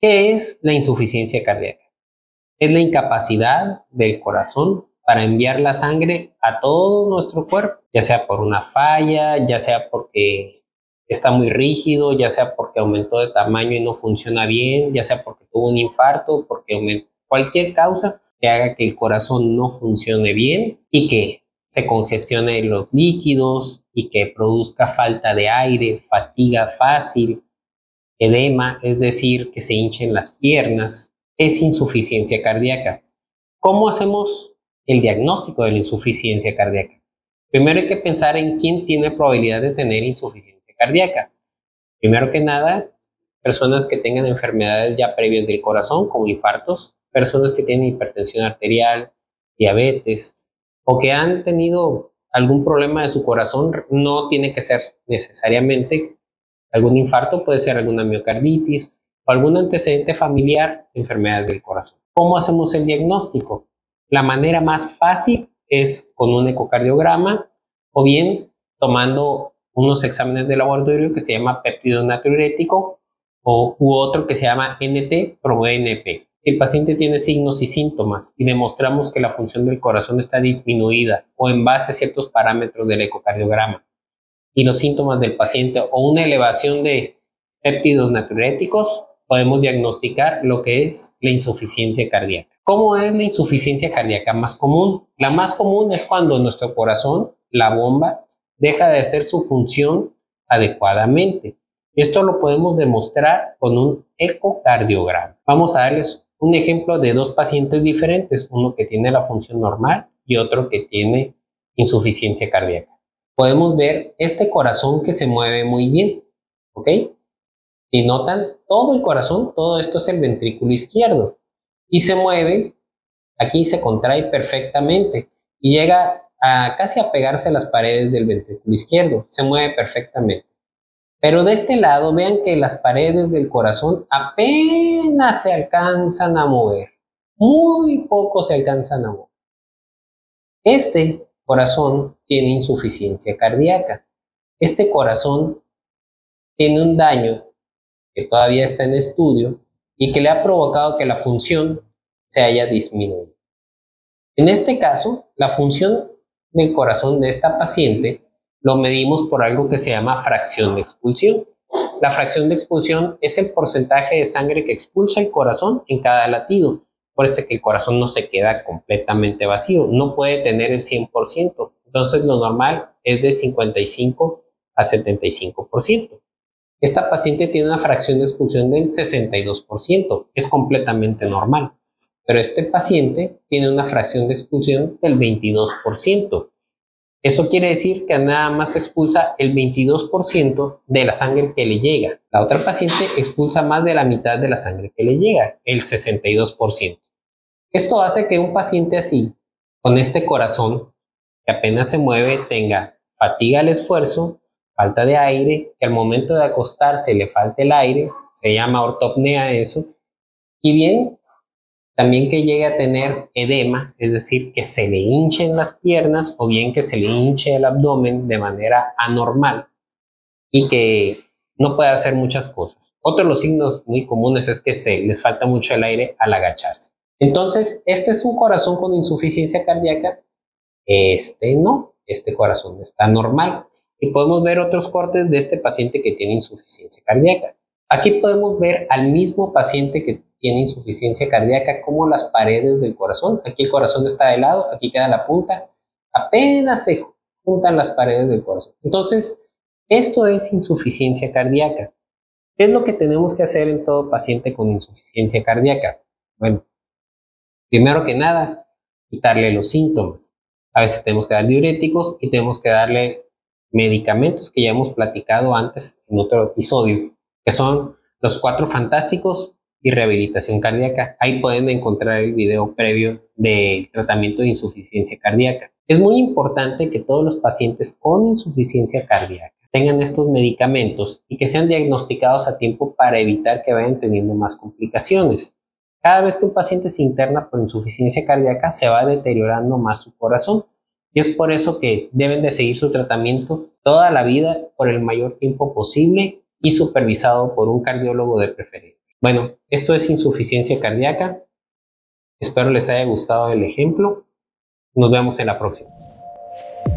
¿Qué es la insuficiencia cardíaca? Es la incapacidad del corazón para enviar la sangre a todo nuestro cuerpo, ya sea por una falla, ya sea porque está muy rígido, ya sea porque aumentó de tamaño y no funciona bien, ya sea porque tuvo un infarto, porque aumentó, cualquier causa que haga que el corazón no funcione bien y que se congestione los líquidos y que produzca falta de aire, fatiga fácil, edema, es decir, que se hinchen las piernas, es insuficiencia cardíaca. ¿Cómo hacemos el diagnóstico de la insuficiencia cardíaca? Primero hay que pensar en quién tiene probabilidad de tener insuficiencia cardíaca. Primero que nada, personas que tengan enfermedades ya previas del corazón, como infartos, personas que tienen hipertensión arterial, diabetes, o que han tenido algún problema de su corazón. No tiene que ser necesariamente algún infarto, puede ser alguna miocarditis o algún antecedente familiar de enfermedades del corazón. ¿Cómo hacemos el diagnóstico? La manera más fácil es con un ecocardiograma o bien tomando unos exámenes de laboratorio que se llama péptido natriurético u otro que se llama NT-proBNP. Si el paciente tiene signos y síntomas y demostramos que la función del corazón está disminuida o en base a ciertos parámetros del ecocardiograma y los síntomas del paciente o una elevación de péptidos natriuréticos, podemos diagnosticar lo que es la insuficiencia cardíaca. ¿Cómo es la insuficiencia cardíaca más común? La más común es cuando nuestro corazón, la bomba, deja de hacer su función adecuadamente. Esto lo podemos demostrar con un ecocardiograma. Vamos a darles un ejemplo de dos pacientes diferentes, uno que tiene la función normal y otro que tiene insuficiencia cardíaca. Podemos ver este corazón que se mueve muy bien, ¿ok? Si notan, todo el corazón, todo esto es el ventrículo izquierdo y se mueve, aquí se contrae perfectamente y llega a casi a pegarse a las paredes del ventrículo izquierdo, se mueve perfectamente. Pero de este lado, vean que las paredes del corazón apenas se alcanzan a mover, muy poco se alcanzan a mover. Este corazón tiene insuficiencia cardíaca. Este corazón tiene un daño que todavía está en estudio y que le ha provocado que la función se haya disminuido. En este caso, la función del corazón de esta paciente lo medimos por algo que se llama fracción de expulsión. La fracción de expulsión es el porcentaje de sangre que expulsa el corazón en cada latido. Por eso que el corazón no se queda completamente vacío, no puede tener el 100%. Entonces lo normal es de 55 a 75%. Esta paciente tiene una fracción de expulsión del 62%, es completamente normal. Pero este paciente tiene una fracción de expulsión del 22%. Eso quiere decir que nada más se expulsa el 22% de la sangre que le llega. La otra paciente expulsa más de la mitad de la sangre que le llega, el 62%. Esto hace que un paciente así, con este corazón que apenas se mueve, tenga fatiga al esfuerzo, falta de aire, que al momento de acostarse le falte el aire, se llama ortopnea eso, y bien, también que llegue a tener edema, es decir, que se le hinchen las piernas o bien que se le hinche el abdomen de manera anormal y que no puede hacer muchas cosas. Otro de los signos muy comunes es que les falta mucho el aire al agacharse. Entonces, este es un corazón con insuficiencia cardíaca, este no, este corazón está normal. Y podemos ver otros cortes de este paciente que tiene insuficiencia cardíaca. Aquí podemos ver al mismo paciente que tiene insuficiencia cardíaca como las paredes del corazón. Aquí el corazón está de lado, aquí queda la punta. Apenas se juntan las paredes del corazón. Entonces, esto es insuficiencia cardíaca. ¿Qué es lo que tenemos que hacer en todo paciente con insuficiencia cardíaca? Bueno, primero que nada, quitarle los síntomas. A veces tenemos que dar diuréticos y tenemos que darle medicamentos que ya hemos platicado antes en otro episodio, que son los 4 fantásticos y rehabilitación cardíaca. Ahí pueden encontrar el video previo del tratamiento de insuficiencia cardíaca. Es muy importante que todos los pacientes con insuficiencia cardíaca tengan estos medicamentos y que sean diagnosticados a tiempo para evitar que vayan teniendo más complicaciones. Cada vez que un paciente se interna por insuficiencia cardíaca, se va deteriorando más su corazón. Y es por eso que deben de seguir su tratamiento toda la vida por el mayor tiempo posible y supervisado por un cardiólogo de preferencia. Bueno, esto es insuficiencia cardíaca. Espero les haya gustado el ejemplo. Nos vemos en la próxima.